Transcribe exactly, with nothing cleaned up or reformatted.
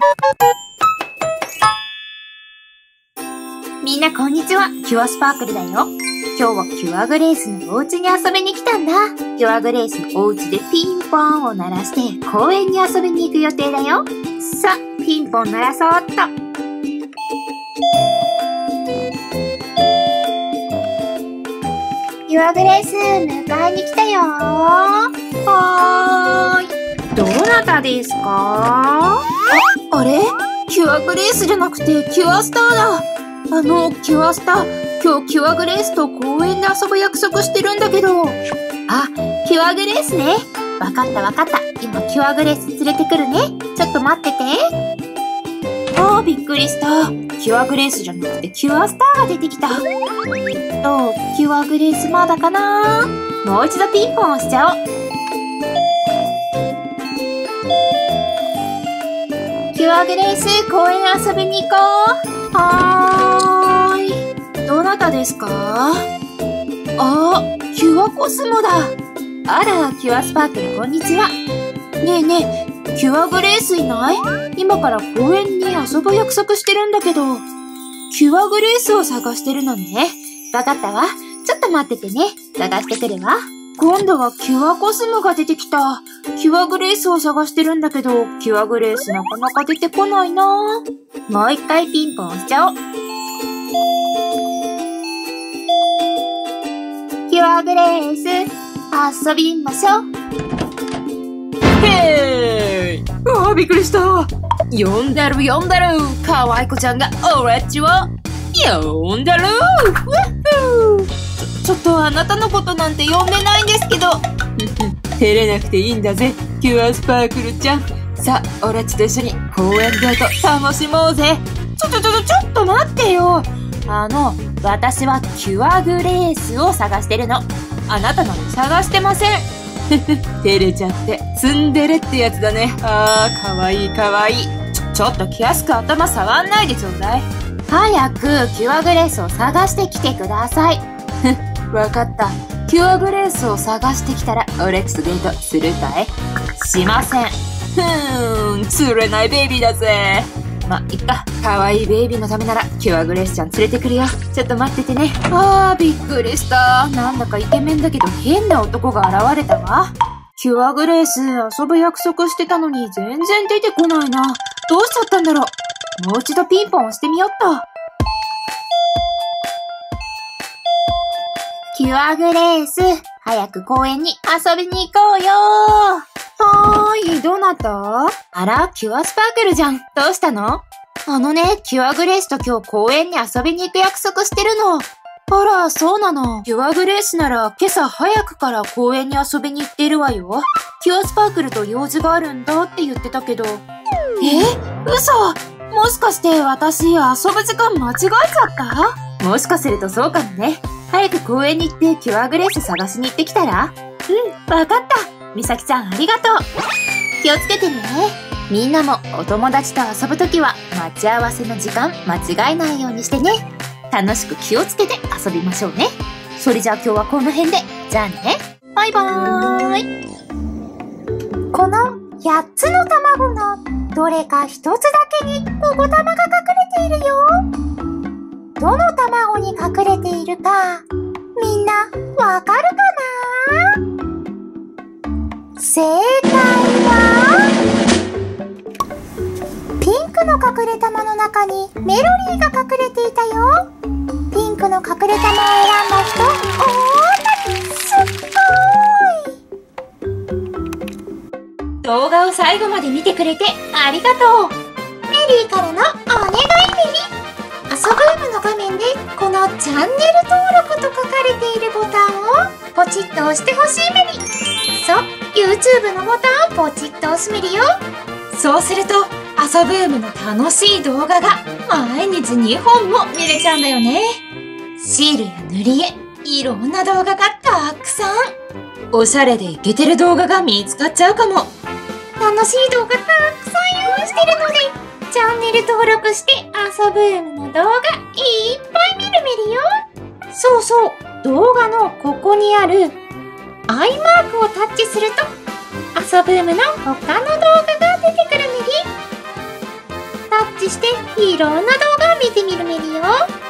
みんなこんにちは、キュアスパークルだよ。今日はキュアグレースのお家に遊びに来たんだ。キュアグレースのお家でピンポンを鳴らして公園に遊びに行く予定だよ。さあ、ピンポン鳴らそうっと。キュアグレース、迎えに来たよ。はーい。どなたですか？あ、あれ？キュアグレースじゃなくてキュアスターだ。あの、キュアスター、今日キュアグレースと公園で遊ぶ約束してるんだけど。あ、キュアグレースね。わかったわかった。今キュアグレース連れてくるね。ちょっと待ってて。あー、びっくりした。キュアグレースじゃなくてキュアスターが出てきた。えっと、キュアグレースまだかな？もう一度ピンポン押しちゃおう。キュアグレース、公園遊びに行こう。はーい。どなたですか？あ、キュアコスモだ。あら、キュアスパークル、こんにちは。ねえねえ、キュアグレースいない？今から公園に遊ぶ約束してるんだけど。キュアグレースを探してるのね。わかったわ。ちょっと待っててね。探してくるわ。今度はキュアコスモが出てきた。キュアグレースを探してるんだけど、キュアグレースなかなか出てこないな。もう一回ピンポン押しちゃおう。キュアグレース、遊びましょう。へーい。うわー、びっくりした。呼んでる呼んでる。かわいこちゃんが俺っちを呼んでる。うっちょ、ちょっとあなたのことなんて呼んでないんですけど。照れなくていいんだぜ、キュアスパークルちゃん。さあ、俺っちと一緒に公園デート楽しもうぜ。ちょちょちょちょ、ちょっと待ってよ。あの、私はキュアグレースを探してるの。あなたなの探してません。照れちゃってツンデレってやつだね。あー、かわいいかわいい。ちょ、ちょっと気安く頭触んないでちょうだい。早くキュアグレースを探してきてください。わかった。キュアグレースを探してきたら俺っちとデートするかい？しません。ふーん、釣れないベイビーだぜ。ま、いっか。かわいいベイビーのためならキュアグレースちゃん連れてくるよ。ちょっと待っててね。あー、びっくりした。なんだかイケメンだけど変な男が現れたわ。キュアグレース遊ぶ約束してたのに全然出てこないな。どうしちゃったんだろう。もう一度ピンポン押してみよっと。キュアグレース、早く公園に遊びに行こうよ。はーい、どなた？あら、キュアスパークルじゃん。どうしたの？あのね、キュアグレースと今日公園に遊びに行く約束してるの。あら、そうなの。キュアグレースなら今朝早くから公園に遊びに行っているわよ。キュアスパークルと用事があるんだって言ってたけど。え？嘘？もしかして私遊ぶ時間間違えちゃった？もしかするとそうかもね。早く公園に行ってキュアグレース探しに行ってきたら？うん、わかった。みさきちゃんありがとう。気をつけてね。みんなもお友達と遊ぶときは待ち合わせの時間間違えないようにしてね。楽しく気をつけて遊びましょうね。それじゃあ今日はこの辺で。じゃあね。バイバーイ。このやっつの卵のどれかひとつだけにゴゴ玉が隠れているよ。どの卵に隠れているかみんなわかるかな？正解はピンクの隠れ玉の中にメロリーが隠れていたよ。ピンクの隠れ玉を選んだ人、おー、すっごーい。動画を最後まで見てくれてありがとう。メリーからのお願いメリ。遊ぶームの画面でこのチャンネル登録と書かれているボタンをポチッと押してほしいメリ。そう、YouTube のボタンをポチッと押すメリよ。そうすると遊ぶームの楽しい動画が毎日にほんも見れちゃうんだよね。シールや塗り絵、いろんな動画がたくさん。おしゃれでイケてる動画が見つかっちゃうかも。楽しい動画たくさん用意してるので、チャンネル登録して遊ぶームの動画いっぱい見るメリよ。そうそう、動画のここにあるアイマークをタッチすると遊ぶームの他の動画が出てくるメリ。 チしていろんな動画を見てみるメリよ。